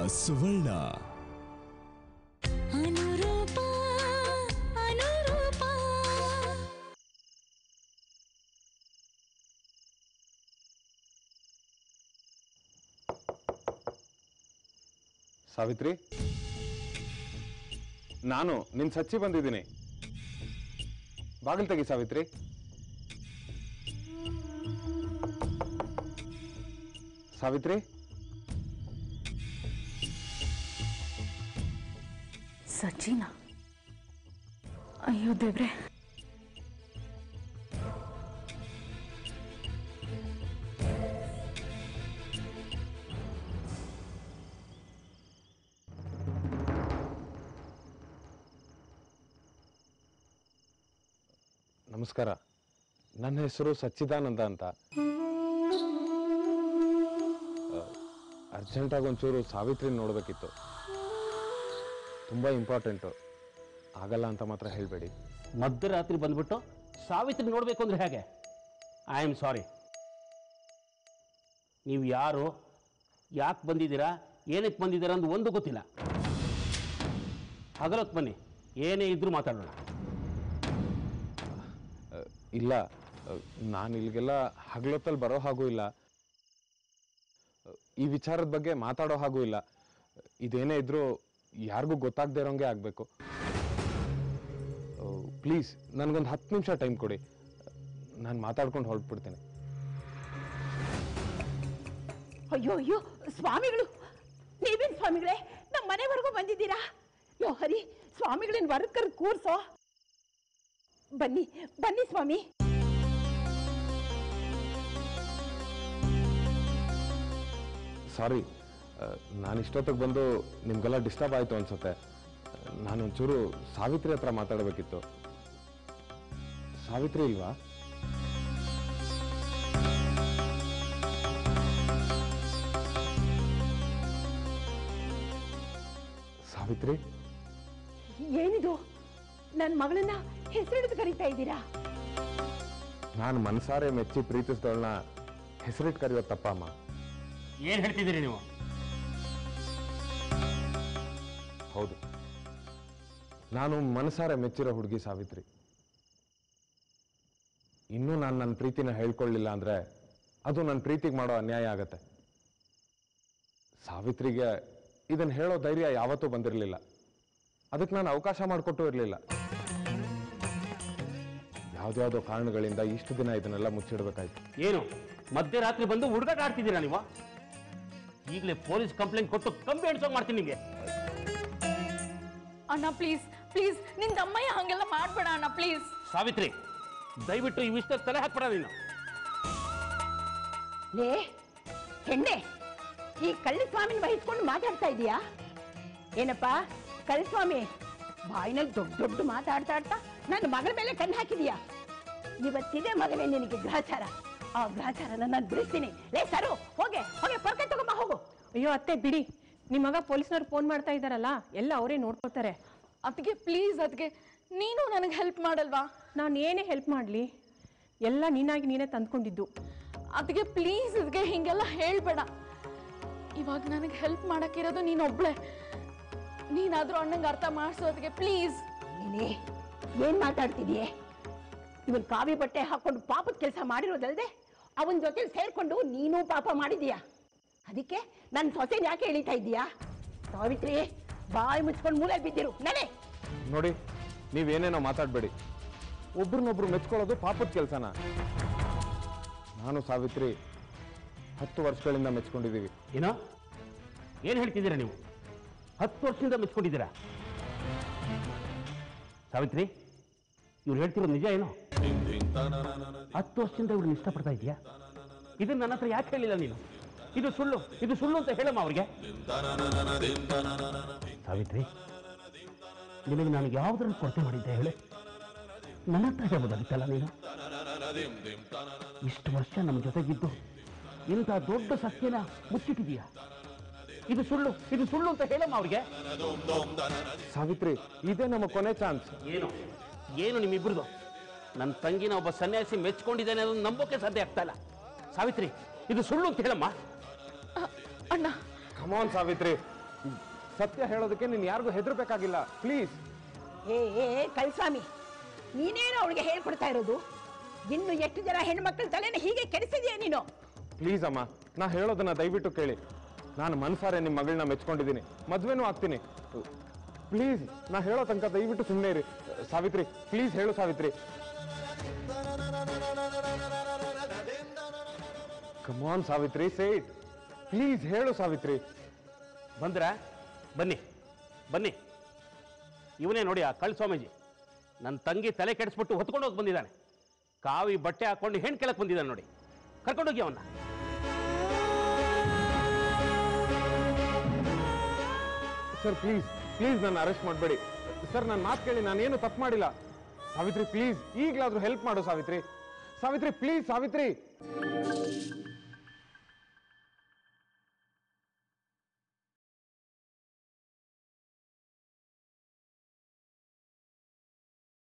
ಸುವರ್ಣ. ಸಾವಿತ್ರಿ, ನಾನು ನಿನ್ ಸಚ್ಚಿ ಬಂದಿದ್ದೀನಿ. ಬಾಗಿಲು ತೆಗಿ ಸಾವಿತ್ರಿ. ಸಾವಿತ್ರಿ, ಸಚಿನ, ಅಯ್ಯೋ ದೇವ್ರೆ, ನಮಸ್ಕಾರ. ನನ್ನ ಹೆಸರು ಸಚ್ಚಿದಾನಂದ ಅಂತ. ಅರ್ಜೆಂಟಾಗಿ ಒಂಚೂರು ಸಾವಿತ್ರಿ ನೋಡಬೇಕಿತ್ತು. ತುಂಬ ಇಂಪಾರ್ಟೆಂಟು. ಆಗಲ್ಲ ಅಂತ ಮಾತ್ರ ಹೇಳಬೇಡಿ. ಮಧ್ಯರಾತ್ರಿ ಬಂದ್ಬಿಟ್ಟು ಸಾವಿತ್ರಿ ನೋಡಬೇಕು ಅಂದರೆ ಹೇಗೆ? I am sorry. ನೀವು ಯಾರು, ಯಾಕೆ ಬಂದಿದ್ದೀರಾ, ಏನಕ್ಕೆ ಬಂದಿದ್ದೀರಾ ಅಂತ ಒಂದು ಗೊತ್ತಿಲ್ಲ. ಹಗಲೊತ್ತು ಬನ್ನಿ, ಏನೇ ಇದ್ರೂ ಮಾತಾಡೋಣ. ಇಲ್ಲ, ನಾನು ಇಲ್ಲಿಗೆಲ್ಲ ಹಗಲೊತ್ತಲ್ಲಿ ಬರೋ ಹಾಗೂ ಇಲ್ಲ, ಈ ವಿಚಾರದ ಬಗ್ಗೆ ಮಾತಾಡೋ ಹಾಗೂ ಇಲ್ಲ. ಇದೇನೇ ಇದ್ರೂ ಯಾರಿಗೂ ಗೊತ್ತಾಗದೇ ಇರೋಂಗೆ ಆಗಬೇಕು. ಪ್ಲೀಸ್ ನನಗೊಂದು 10 ನಿಮಿಷ ಟೈಮ್ ಕೊಡಿ, ನಾನು ಮಾತಾಡ್ಕೊಂಡು ಹೊರಟ್ಬಿಡ್ತೇನೆ. ಅಯ್ಯೋ ಅಯ್ಯೋ ಸ್ವಾಮಿಗಳು, ನೀವೇನು ಸ್ವಾಮಿಗಳೇ ನಮ್ಮ ಮನೆವರೆಗೂ ಬಂದಿದ್ದೀರಾ? ಯೋ ಹರಿ, ಸ್ವಾಮಿಗಳನ್ನ ವರ್ಕರ್ ಕೂರ್ಸೋ. ಬನ್ನಿ ಬನ್ನಿ ಸ್ವಾಮಿ. ಸಾರಿ, ನಾನು ಇಷ್ಟೊತ್ತಿಗೆ ಬಂದು ನಿಮ್ಗೆಲ್ಲ ಡಿಸ್ಟರ್ಬ್ ಆಯಿತು ಅನ್ಸುತ್ತೆ. ನಾನೊಂಚೂರು ಸಾವಿತ್ರಿ ಹತ್ರ ಮಾತಾಡಬೇಕಿತ್ತು. ಸಾವಿತ್ರಿ ಇಲ್ವಾ? ಸಾವಿತ್ರಿ, ಏನಿದು? ನನ್ನ ಮಗಳನ್ನ ಹೆಸರಿಡಿದು ಕರೀತಾ ಇದ್ದೀರಾ? ನಾನು ಮನಸಾರೆ ಮೆಚ್ಚಿ ಪ್ರೀತಿಸಿದವಳನ್ನ ಹೆಸರಿಟ್ಟು ಕರೆಯೋ ತಪ್ಪಮ್ಮ. ಏನು ಹೇಳ್ತಿದ್ದೀರಿ ನೀವು? ಹೌದು, ನಾನು ಮನಸಾರೆ ಮೆಚ್ಚಿರೋ ಹುಡುಗಿ ಸಾವಿತ್ರಿ. ಇನ್ನೂ ನಾನು ನನ್ನ ಪ್ರೀತಿನ ಹೇಳ್ಕೊಳ್ಳಿಲ್ಲ ಅಂದ್ರೆ ಅದು ನನ್ನ ಪ್ರೀತಿಗೆ ಮಾಡೋ ಅನ್ಯಾಯ ಆಗತ್ತೆ. ಸಾವಿತ್ರಿಗೆ ಇದನ್ನು ಹೇಳೋ ಧೈರ್ಯ ಯಾವತ್ತೂ ಬಂದಿರಲಿಲ್ಲ. ಅದಕ್ಕೆ ನಾನು ಅವಕಾಶ ಮಾಡಿಕೊಟ್ಟು ಇರಲಿಲ್ಲ. ಯಾವುದ್ಯಾವುದೋ ಕಾರಣಗಳಿಂದ ಇಷ್ಟು ದಿನ ಇದನ್ನೆಲ್ಲ ಮುಚ್ಚಿಡ್ಬೇಕಾಯ್ತು. ಏನು ಮಧ್ಯರಾತ್ರಿ ಬಂದು ಹುಡುಗಾಟ ಆಡ್ತಿದ್ದೀರಾ ನೀವು? ಈಗಲೇ ಪೊಲೀಸ್ ಕಂಪ್ಲೇಂಟ್ ಕೊಟ್ಟು ಕಂಬಿ ಎಣ್ಸೋಗಿ ಮಾಡ್ತೀನಿ ನಿಮಗೆ. ಅಣ್ಣ ಪ್ಲೀಸ್ ಪ್ಲೀಸ್, ನಿನ್ ತಮ್ಮಯ್ಯ ಹಂಗೆಲ್ಲ ಮಾಡ್ಬೇಡ ಅಣ್ಣ ಪ್ಲೀಸ್. ಸಾವಿತ್ರಿ, ದಯವಿಟ್ಟು ಈ ವಿಷಯದ ತಲೆ ಹಾಕ್ಬೇಡ ನೀನು. ಲೇ ಹೆಣ್ಣೆ, ಈ ಕಳ್ಳಿಸ್ವಾಮಿನ ವಹಿಸ್ಕೊಂಡು ಮಾತಾಡ್ತಾ ಇದೀಯಾ ಏನಪ್ಪಾ? ಕಳ್ಳಿಸ್ವಾಮಿ, ಬಾಯಿನಲ್ಲಿ ದೊಡ್ಡ ದೊಡ್ಡ ಮಾತಾಡ್ತಾ ನನ್ನ ಮಗಳ ಮೇಲೆ ಕಣ್ಣು ಹಾಕಿದೀಯಾ? ಇವತ್ತಿದೆ ಮಗನೇ ನಿನಗೆ ಗ್ರಹಚಾರ. ಆ ಗ್ರಹಚಾರನ ನಾನು ಬಿಡಿಸ್ತೀನಿ. ಲೇ ಸರು, ಹೋಗೆ ಹೋಗೆ ಪರ್ಕೆ ತಗೊಂಬ ಹೋಗು. ಅಯ್ಯೋ ಅತ್ತೆ ಬಿಡಿ, ನಿಮ್ಮ ಮಗ ಪೊಲೀಸ್ನವ್ರು ಫೋನ್ ಮಾಡ್ತಾ ಇದ್ದಾರಲ್ಲ, ಎಲ್ಲ ಅವರೇ ನೋಡ್ಕೋತಾರೆ. ಅದಕ್ಕೆ ಪ್ಲೀಸ್, ಅದಕ್ಕೆ ನೀನು ನನಗೆ ಹೆಲ್ಪ್ ಮಾಡಲ್ವಾ? ನಾನು ಏನೇ ಹೆಲ್ಪ್ ಮಾಡಲಿ, ಎಲ್ಲ ನೀನಾಗಿ ನೀನೇ ತಂದ್ಕೊಂಡಿದ್ದು. ಅದಕ್ಕೆ ಪ್ಲೀಸ್, ಅದಕ್ಕೆ ಹಿಂಗೆಲ್ಲ ಹೇಳ್ಬೇಡ. ಇವಾಗ ನನಗೆ ಹೆಲ್ಪ್ ಮಾಡಕ್ಕಿರೋದು ನೀನೊಬ್ಳೆ. ನೀನಾದ್ರೂ ಅಣ್ಣಂಗೆ ಅರ್ಥ ಮಾಡಿಸು. ಅದಕ್ಕೆ ಪ್ಲೀಸ್. ನೀನೇ ಏನ್ ಮಾತಾಡ್ತಿದೀಯೇ? ಇವನ್ ಕಾವಿ ಬಟ್ಟೆ ಹಾಕೊಂಡು ಪಾಪದ ಕೆಲಸ ಮಾಡಿರೋದಲ್ದೆ ಅವನ ಜೊತೆ ಸೇರ್ಕೊಂಡು ನೀನು ಪಾಪ ಮಾಡಿದೀಯಾ. ಅದಕ್ಕೆ ನನ್ನ ಸೊಸೆನ ಯಾಕೆ ಎಳಿತಾ ಇದ್ದೀಯಾ? ಸಾವಿತ್ರಿ, ಬಾಯಿ ಮುಚ್ಕೊಂಡು ಮೂಲೆ ಬಿದ್ದಿರು. ನಡೆ. ನೋಡಿ, ನೀವೇನೇನೋ ಮಾತಾಡಬೇಡಿ. ಒಬ್ರನ್ನೊಬ್ರು ಮೆಚ್ಕೊಳ್ಳೋದು ಪಾಪದ ಕೆಲಸನ? ನಾನು ಸಾವಿತ್ರಿ 10 ವರ್ಷಗಳಿಂದ ಮೆಚ್ಕೊಂಡಿದ್ದೀವಿ. ಏನೋ ಏನು ಹೇಳ್ತಿದ್ದೀರಾ ನೀವು? 10 ವರ್ಷದಿಂದ ಮೆಚ್ಕೊಂಡಿದ್ದೀರಾ? ಸಾವಿತ್ರಿ, ಇವ್ರು ಹೇಳ್ತಿರೋದು ನಿಜ ಏನೋ? 10 ವರ್ಷದಿಂದ ಇವ್ರನ್ನ ಇಷ್ಟಪಡ್ತಾ ಇದೆಯಾ? ಇದನ್ನ ನನ್ನ ಹತ್ರ ಯಾಕೆ ಹೇಳಿಲ್ಲ ನೀನು? ಇದು ಸುಳ್ಳು, ಇದು ಸುಳ್ಳು ಅಂತ ಹೇಳಮ್ಮ ಅವ್ರಿಗೆ. ಸಾವಿತ್ರಿ, ನಿನಗೆ ನಾನು ಯಾವುದರಲ್ಲಿ ಕೊರತೆ ಮಾಡಿದ್ದೆ ಹೇಳಿ? ನನ್ನ ಹತ್ರ ಹೇಳ್ಬೋದಾಗಿತ್ತಲ್ಲ ನೀನು? ಇಷ್ಟು ವರ್ಷ ನಮ್ಮ ಜೊತೆಗಿದ್ದು ಇಂಥ ದೊಡ್ಡ ಸತ್ಯನ ಮುಚ್ಚಿಟ್ಟಿದೀಯಾ? ಇದು ಸುಳ್ಳು, ಇದು ಸುಳ್ಳು ಅಂತ ಹೇಳಮ್ಮ ಅವ್ರಿಗೆ. ಸಾವಿತ್ರಿ, ಇದೇ ನಮ್ಮ ಕೊನೆ ಚಾನ್ಸ್. ಏನು ಏನು ನಿಮ್ಮಿಬ್ರದು? ನನ್ನ ತಂಗಿನ ಒಬ್ಬ ಸನ್ಯಾಸಿ ಮೆಚ್ಕೊಂಡಿದ್ದಾನೆ ಅದನ್ನು ನಂಬೋಕೆ ಸಾಧ್ಯ ಆಗ್ತಾ ಇಲ್ಲ. ಸಾವಿತ್ರಿ, ಇದು ಸುಳ್ಳು ಅಂತ ಹೇಳಮ್ಮ. ಅಣ್ಣ, ಕಮಾನ್ ಸಾವಿತ್ರಿ, ಸತ್ಯ ಹೇಳೋದಕ್ಕೆ ನೀನು ಯಾರಿಗೂ ಹೆದರ್ಬೇಕಾಗಿಲ್ಲ. ಪ್ಲೀಸ್. ಏ ಕಲ್ಸ್ವಾಮಿ, ನೀನೇನು ಅವಳಿಗೆ ಹೇಳ್ಕೊಡ್ತಾ ಇರೋದು? ಇನ್ನು ಎಷ್ಟು ಜನ ಹೆಣ್ಮಕ್ಳ ತಲೆನ ಹೀಗೆ ಕೆಡಿಸಿದೀಯ ನೀನು? ಪ್ಲೀಸ್ ಅಮ್ಮ, ನಾ ಹೇಳೋದನ್ನ ದಯವಿಟ್ಟು ಕೇಳಿ. ನಾನು ಮನಸಾರೆ ನಿಮ್ಮ ಮಗಳನ್ನ ಮೆಚ್ಕೊಂಡಿದ್ದೀನಿ, ಮದ್ವೆನೂ ಆಗ್ತೀನಿ. ಪ್ಲೀಸ್, ನಾ ಹೇಳೋ ತನಕ ದಯವಿಟ್ಟು ಸುಮ್ಮನೆ ಇರಿ. ಸಾವಿತ್ರಿ, ಪ್ಲೀಸ್ ಹೇಳು Savitri. Come on Savitri, say it. Please ಹೇಳು ಸಾವಿತ್ರಿ. ಬಂದ್ರ ಬನ್ನಿ ಬನ್ನಿ. ಇವನೇ ನೋಡಿ ಆ ಕಳ್ ಸ್ವಾಮೀಜಿ, ನನ್ನ ತಂಗಿ ತಲೆ ಕೆಡಿಸ್ಬಿಟ್ಟು ಹೊತ್ಕೊಂಡು ಹೋಗಿ ಬಂದಿದ್ದಾನೆ. ಕಾವಿ ಬಟ್ಟೆ ಹಾಕೊಂಡು ಹೆಣ್ ಕೆಳಕ್ ಬಂದಿದ್ದಾನೆ ನೋಡಿ. ಕರ್ಕೊಂಡೋಗಿ ಅವನ್ನ. ಸರ್ ಪ್ಲೀಸ್ ಪ್ಲೀಸ್ ನನ್ನ ಅರೆಸ್ಟ್ ಮಾಡಬೇಡಿ ಸರ್. ನನ್ನ ಮಾತು ಕೇಳಿ, ನಾನೇನು ತಪ್ಪು ಮಾಡಿಲ್ಲ. ಸಾವಿತ್ರಿ ಪ್ಲೀಸ್, ಈಗಲಾದ್ರೂ ಹೆಲ್ಪ್ ಮಾಡು ಸಾವಿತ್ರಿ. ಸಾವಿತ್ರಿ ಪ್ಲೀಸ್, ಸಾವಿತ್ರಿ.